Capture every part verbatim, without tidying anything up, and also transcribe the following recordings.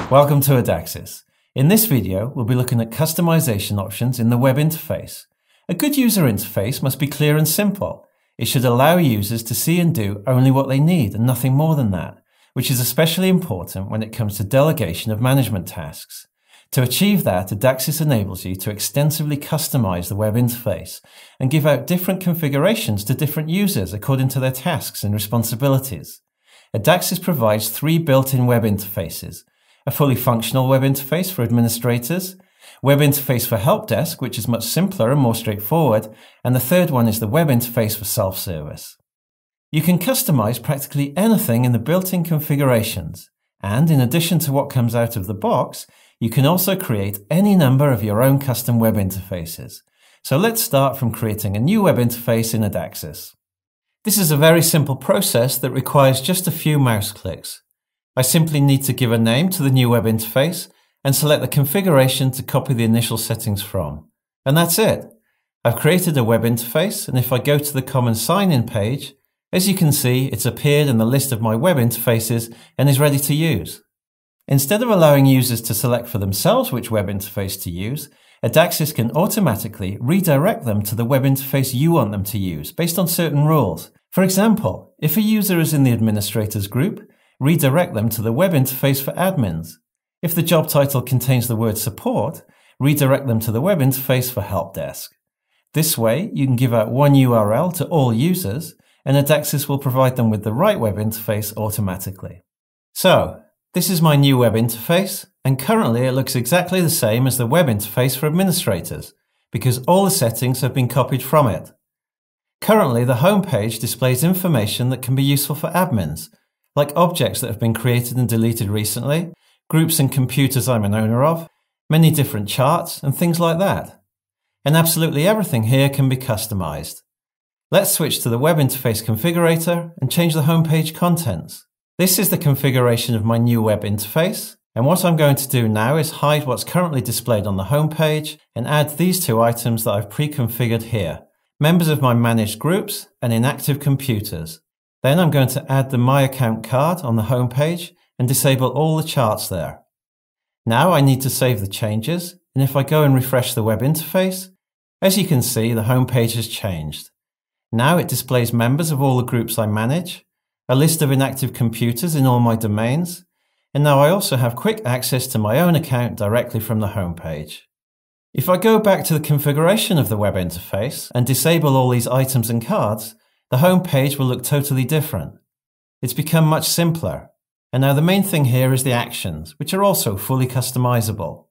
Welcome to Adaxes. In this video, we'll be looking at customization options in the web interface. A good user interface must be clear and simple. It should allow users to see and do only what they need and nothing more than that, which is especially important when it comes to delegation of management tasks. To achieve that, Adaxes enables you to extensively customize the web interface and give out different configurations to different users according to their tasks and responsibilities. Adaxes provides three built-in web interfaces: a fully functional web interface for administrators, web interface for help desk, which is much simpler and more straightforward, and the third one is the web interface for self-service. You can customize practically anything in the built-in configurations, and in addition to what comes out of the box, you can also create any number of your own custom web interfaces. So let's start from creating a new web interface in Adaxes. This is a very simple process that requires just a few mouse clicks. I simply need to give a name to the new web interface and select the configuration to copy the initial settings from. And that's it. I've created a web interface, and if I go to the common sign-in page, as you can see, it's appeared in the list of my web interfaces and is ready to use. Instead of allowing users to select for themselves which web interface to use, Adaxes can automatically redirect them to the web interface you want them to use based on certain rules. For example, if a user is in the administrators group, redirect them to the web interface for admins. If the job title contains the word support, redirect them to the web interface for help desk. This way, you can give out one U R L to all users, and Adaxes will provide them with the right web interface automatically. So, this is my new web interface, and currently it looks exactly the same as the web interface for administrators, because all the settings have been copied from it. Currently, the home page displays information that can be useful for admins, like objects that have been created and deleted recently, groups and computers I'm an owner of, many different charts, and things like that. And absolutely everything here can be customized. Let's switch to the web interface configurator and change the home page contents. This is the configuration of my new web interface, and what I'm going to do now is hide what's currently displayed on the home page and add these two items that I've pre-configured here: members of my managed groups and inactive computers. Then I'm going to add the My Account card on the home page and disable all the charts there. Now I need to save the changes, and if I go and refresh the web interface, as you can see, the home page has changed. Now it displays members of all the groups I manage, a list of inactive computers in all my domains, and now I also have quick access to my own account directly from the home page. If I go back to the configuration of the web interface and disable all these items and cards, the home page will look totally different. It's become much simpler, and now the main thing here is the actions, which are also fully customizable.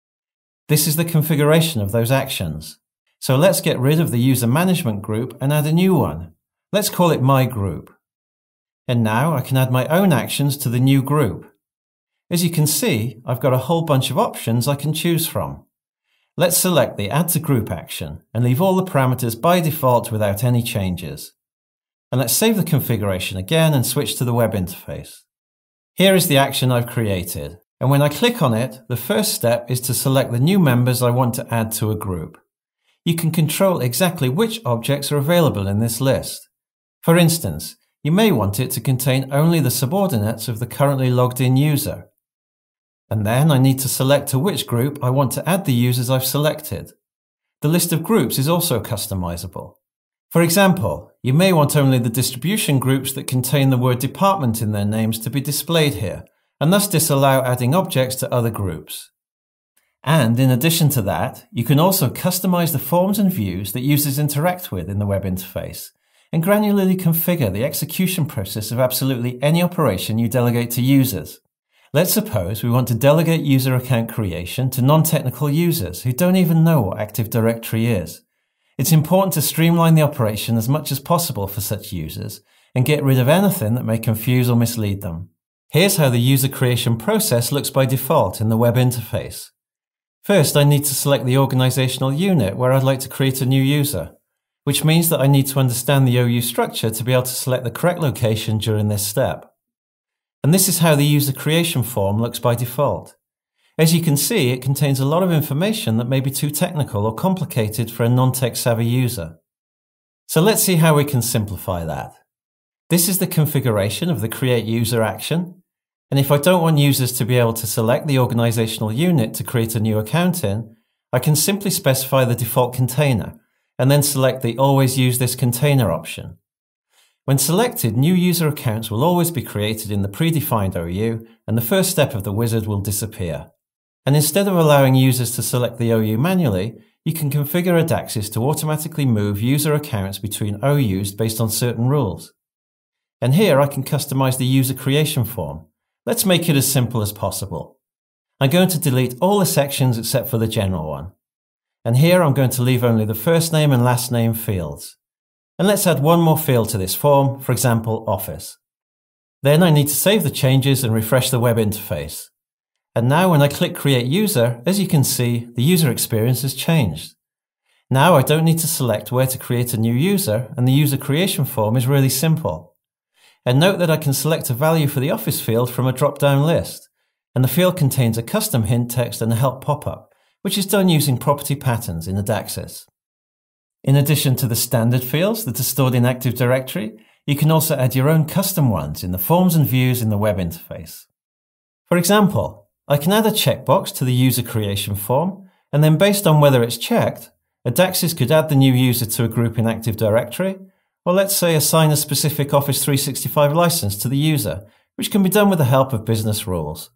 This is the configuration of those actions. So let's get rid of the user management group and add a new one. Let's call it My Group. And now I can add my own actions to the new group. As you can see, I've got a whole bunch of options I can choose from. Let's select the Add to Group action and leave all the parameters by default without any changes. And let's save the configuration again and switch to the web interface. Here is the action I've created, and when I click on it, the first step is to select the new members I want to add to a group. You can control exactly which objects are available in this list. For instance, you may want it to contain only the subordinates of the currently logged in user. And then I need to select to which group I want to add the users I've selected. The list of groups is also customizable. For example, you may want only the distribution groups that contain the word department in their names to be displayed here, and thus disallow adding objects to other groups. And in addition to that, you can also customize the forms and views that users interact with in the web interface, and granularly configure the execution process of absolutely any operation you delegate to users. Let's suppose we want to delegate user account creation to non-technical users who don't even know what Active Directory is. It's important to streamline the operation as much as possible for such users and get rid of anything that may confuse or mislead them. Here's how the user creation process looks by default in the web interface. First, I need to select the organizational unit where I'd like to create a new user, which means that I need to understand the O U structure to be able to select the correct location during this step. And this is how the user creation form looks by default. As you can see, it contains a lot of information that may be too technical or complicated for a non-tech savvy user. So let's see how we can simplify that. This is the configuration of the Create User action, And if I don't want users to be able to select the organizational unit to create a new account in, I can simply specify the default container and then select the Always Use This Container option. When selected, new user accounts will always be created in the predefined O U, and the first step of the wizard will disappear. And instead of allowing users to select the O U manually, you can configure Adaxes to automatically move user accounts between O Us based on certain rules. And here I can customize the user creation form. Let's make it as simple as possible. I'm going to delete all the sections except for the general one. And here I'm going to leave only the first name and last name fields. And let's add one more field to this form, for example, Office. Then I need to save the changes and refresh the web interface. And now when I click Create User, as you can see, the user experience has changed. Now I don't need to select where to create a new user, and the user creation form is really simple. And note that I can select a value for the Office field from a drop-down list, and the field contains a custom hint text and a help pop-up, which is done using property patterns in Adaxes. In addition to the standard fields that are stored in Active Directory, you can also add your own custom ones in the forms and views in the web interface. For example, I can add a checkbox to the user creation form, and then based on whether it's checked, Adaxes could add the new user to a group in Active Directory, or let's say assign a specific Office three sixty-five license to the user, which can be done with the help of business rules.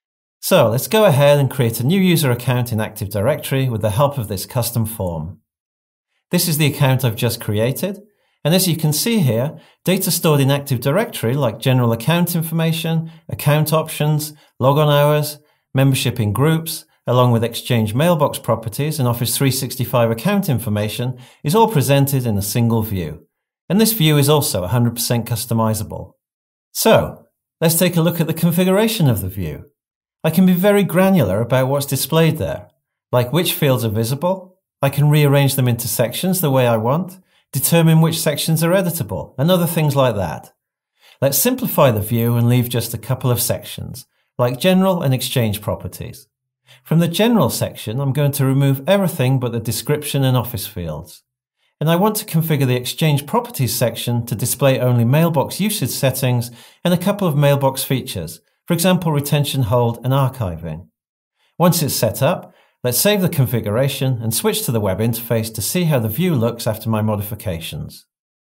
So let's go ahead and create a new user account in Active Directory with the help of this custom form. This is the account I've just created, and as you can see here, data stored in Active Directory like general account information, account options, logon hours, membership in groups, along with Exchange mailbox properties and Office three sixty-five account information is all presented in a single view. And this view is also one hundred percent customizable. So, let's take a look at the configuration of the view. I can be very granular about what's displayed there, like which fields are visible. I can rearrange them into sections the way I want, determine which sections are editable, and other things like that. Let's simplify the view and leave just a couple of sections, like General and Exchange properties. From the General section, I'm going to remove everything but the description and Office fields. And I want to configure the Exchange properties section to display only mailbox usage settings and a couple of mailbox features, for example, retention hold and archiving. Once it's set up, let's save the configuration and switch to the web interface to see how the view looks after my modifications.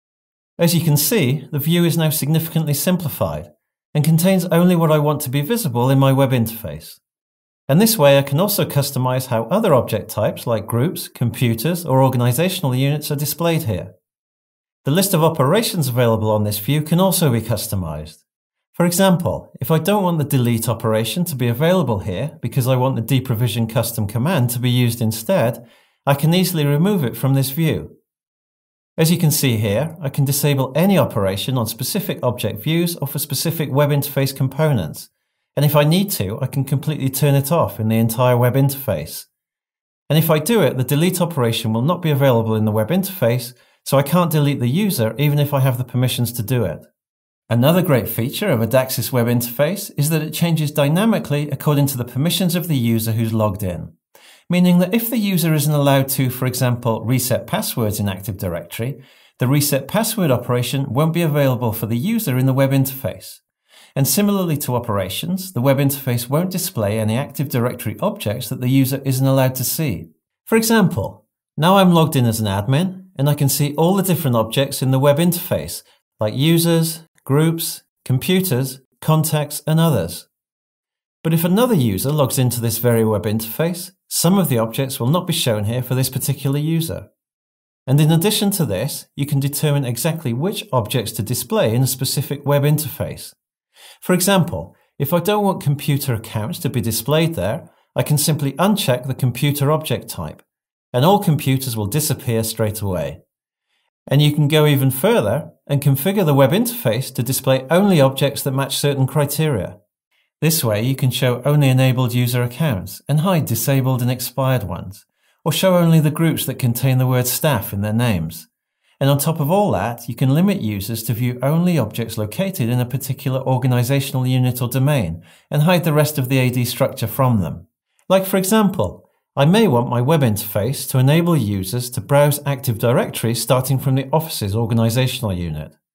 As you can see, the view is now significantly simplified and contains only what I want to be visible in my web interface. And this way I can also customize how other object types like groups, computers, or organizational units are displayed here. The list of operations available on this view can also be customized. For example, if I don't want the delete operation to be available here because I want the deprovision custom command to be used instead, I can easily remove it from this view. As you can see here, I can disable any operation on specific object views or for specific web interface components. And if I need to, I can completely turn it off in the entire web interface. And if I do it, the delete operation will not be available in the web interface, so I can't delete the user even if I have the permissions to do it. Another great feature of Adaxes web interface is that it changes dynamically according to the permissions of the user who's logged in. Meaning that if the user isn't allowed to, for example, reset passwords in Active Directory, the reset password operation won't be available for the user in the web interface. And similarly to operations, the web interface won't display any Active Directory objects that the user isn't allowed to see. For example, now I'm logged in as an admin, and I can see all the different objects in the web interface, like users, groups, computers, contacts, and others. But if another user logs into this very web interface, some of the objects will not be shown here for this particular user. And in addition to this, you can determine exactly which objects to display in a specific web interface. For example, if I don't want computer accounts to be displayed there, I can simply uncheck the computer object type, and all computers will disappear straight away. And you can go even further and configure the web interface to display only objects that match certain criteria. This way you can show only enabled user accounts and hide disabled and expired ones, or show only the groups that contain the word staff in their names. And on top of all that, you can limit users to view only objects located in a particular organizational unit or domain and hide the rest of the A D structure from them. Like for example, I may want my web interface to enable users to browse Active Directory starting from the Office's organizational unit.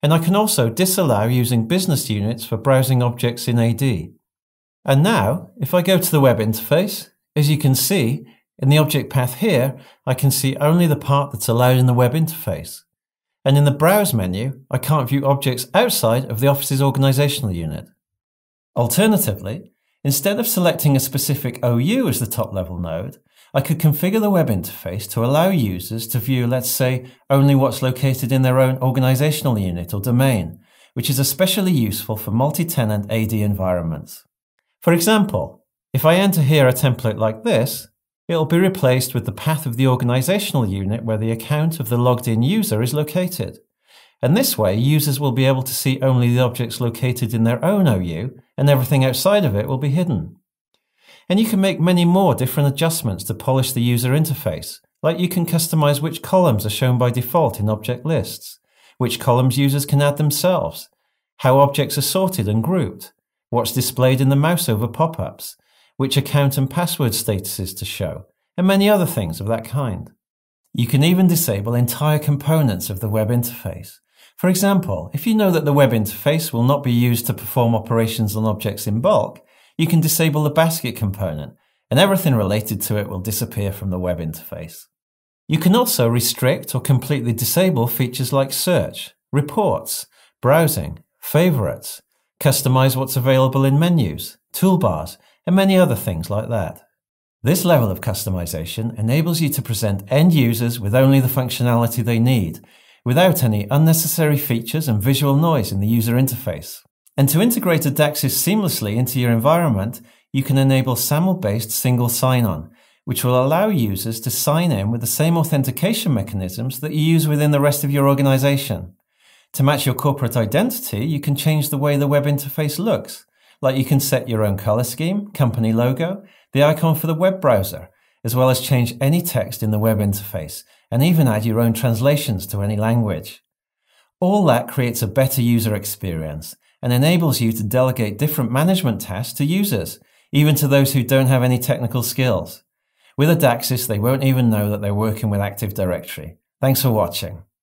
And I can also disallow using business units for browsing objects in A D. And now, if I go to the web interface, as you can see, in the object path here, I can see only the part that's allowed in the web interface. And in the Browse menu, I can't view objects outside of the Office's organizational unit. Alternatively, instead of selecting a specific O U as the top-level node, I could configure the web interface to allow users to view, let's say, only what's located in their own organizational unit or domain, which is especially useful for multi-tenant A D environments. For example, if I enter here a template like this, it will be replaced with the path of the organizational unit where the account of the logged-in user is located. And this way, users will be able to see only the objects located in their own O U, and everything outside of it will be hidden. And you can make many more different adjustments to polish the user interface, like you can customize which columns are shown by default in object lists, which columns users can add themselves, how objects are sorted and grouped, what's displayed in the mouse over pop-ups, which account and password statuses to show, and many other things of that kind. You can even disable entire components of the web interface. For example, if you know that the web interface will not be used to perform operations on objects in bulk, you can disable the basket component, and everything related to it will disappear from the web interface. You can also restrict or completely disable features like search, reports, browsing, favorites, customize what's available in menus, toolbars, and many other things like that. This level of customization enables you to present end users with only the functionality they need, without any unnecessary features and visual noise in the user interface. And to integrate Adaxes seamlessly into your environment, you can enable SAML-based single sign-on, which will allow users to sign in with the same authentication mechanisms that you use within the rest of your organization. To match your corporate identity, you can change the way the web interface looks, like you can set your own color scheme, company logo, the icon for the web browser, as well as change any text in the web interface, and even add your own translations to any language. All that creates a better user experience and enables you to delegate different management tasks to users, even to those who don't have any technical skills. With Adaxes, they won't even know that they're working with Active Directory. Thanks for watching.